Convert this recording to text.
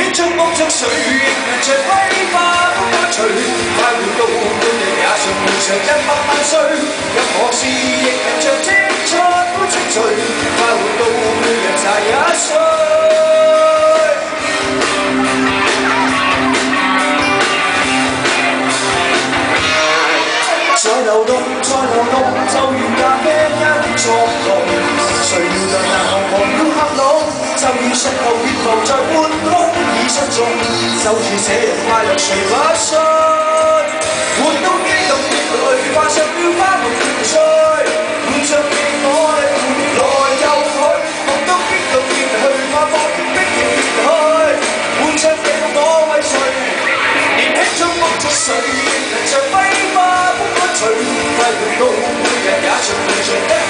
將屋將水，亦能像揮花般乾脆。快活到每日也像活上100萬歲，任何事亦能像青春般清脆。快活到每日才1歲。再流動，再流動，就如咖啡因作弄。誰料在那行狂要合攏，就如石頭跌浮在半空已失蹤。就如這人快樂誰不需？活到激動的淚，化上了花無情趣。換着你我力活來又去，學到激動別去，怕放逼亦別去。換着你我為誰？年輕將夢着誰？亦能像揮花般乾脆。快活到每日也像活着100